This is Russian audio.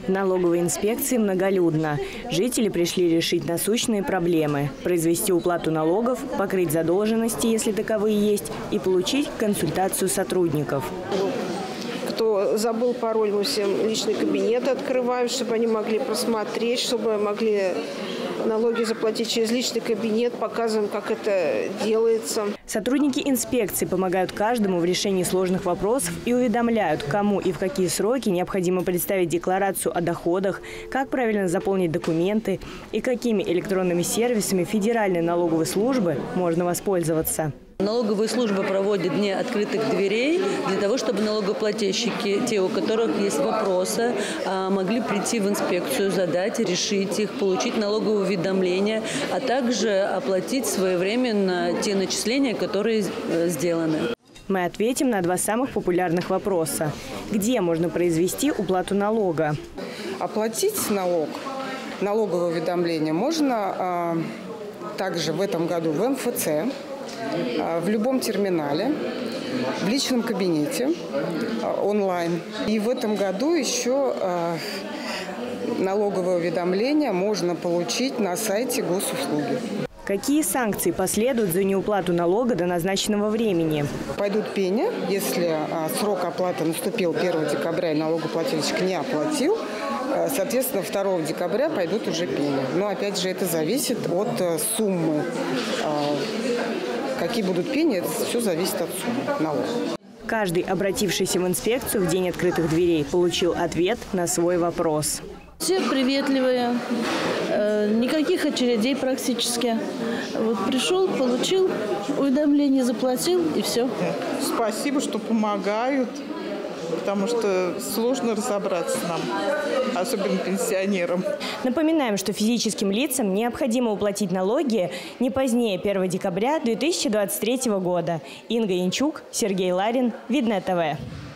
В налоговой инспекции многолюдно. Жители пришли решить насущные проблемы – произвести уплату налогов, покрыть задолженности, если таковые есть, и получить консультацию сотрудников. Кто забыл пароль, мы всем личный кабинет открываем, чтобы они могли просмотреть, чтобы могли налоги заплатить через личный кабинет, показываем, как это делается. Сотрудники инспекции помогают каждому в решении сложных вопросов и уведомляют, кому и в какие сроки необходимо представить декларацию о доходах, как правильно заполнить документы и какими электронными сервисами Федеральной налоговой службы можно воспользоваться. Налоговая служба проводит дни открытых дверей для того, чтобы налогоплательщики, те, у которых есть вопросы, могли прийти в инспекцию, задать, решить их, получить налоговое уведомление, а также оплатить своевременно те начисления, которые сделаны. Мы ответим на два самых популярных вопроса. Где можно произвести уплату налога? Оплатить налог, налоговое уведомление можно также в этом году в МФЦ, в любом терминале, в личном кабинете, онлайн. И в этом году еще налоговое уведомление можно получить на сайте госуслуги. Какие санкции последуют за неуплату налога до назначенного времени? Пойдут пени, если срок оплаты наступил 1 декабря и налогоплательщик не оплатил. Соответственно, 2 декабря пойдут уже пени. Но, опять же, это зависит от суммы. Какие будут пени, это все зависит от суммы налога. Каждый, обратившийся в инспекцию в день открытых дверей, получил ответ на свой вопрос. Все приветливые, никаких очередей практически. Вот пришел, получил уведомление, заплатил и все. Спасибо, что помогают, потому что сложно разобраться нам, особенно пенсионерам. Напоминаем, что физическим лицам необходимо уплатить налоги не позднее 1 декабря 2023 года. Инга Янчук, Сергей Ларин, Видное ТВ.